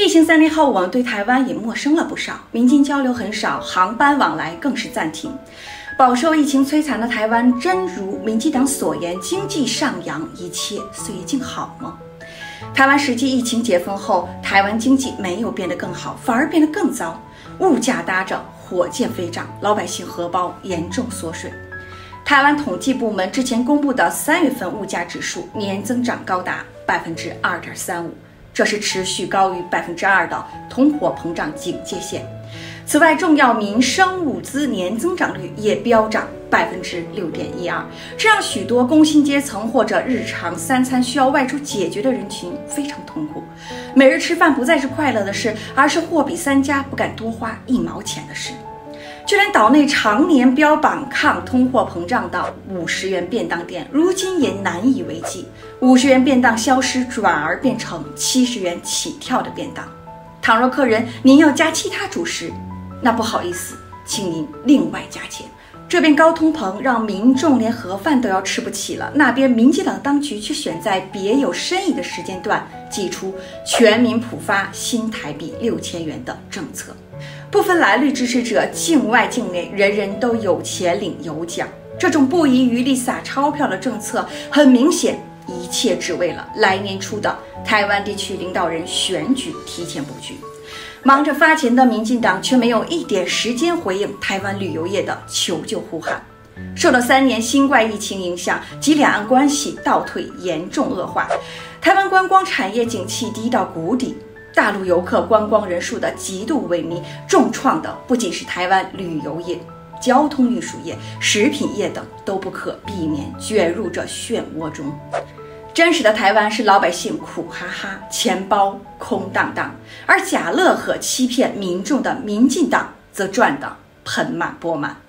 疫情3年后，我们对台湾也陌生了不少，民间交流很少，航班往来更是暂停。饱受疫情摧残的台湾，真如民进党所言，经济上扬，一切岁月静好吗？台湾实际疫情解封后，台湾经济没有变得更好，反而变得更糟，物价搭着火箭飞涨，老百姓荷包严重缩水。台湾统计部门之前公布的3月份物价指数年增长高达2.35%，这是持续高于2%的通货膨胀警戒线。此外，重要民生物资年增长率也飙涨6.12%，这让许多工薪阶层或者日常3餐需要外出解决的人群非常痛苦。每日吃饭不再是快乐的事，而是货比三家不敢多花1毛钱的事。就连岛内常年标榜抗通货膨胀的50元便当店，如今也难以为继。50元便当消失，转而变成70元起跳的便当。倘若客人您要加其他主食，那不好意思，请您另外加钱。这边高通膨让民众连盒饭都要吃不起了，那边民进党当局却选在别有深意的时间段祭出全民普发新台币6000元的政策。不分蓝绿支持者，境外境内，人人都有钱领有奖。这种不遗余力撒钞票的政策，很明显，一切只为了来年初的台湾地区领导人选举提前布局。忙着发钱的民进党却没有一点时间回应台湾旅游业的求救呼喊。受了3年新冠疫情影响及两岸关系倒退严重恶化，台湾观光产业景气低到谷底，大陆游客观光人数的极度萎靡，重创的不仅是台湾旅游业、交通运输业、食品业等都不可避免卷入这漩涡中。真实的台湾是老百姓苦哈哈，钱包空荡荡，而假乐呵欺骗民众的民进党则赚得盆满钵满。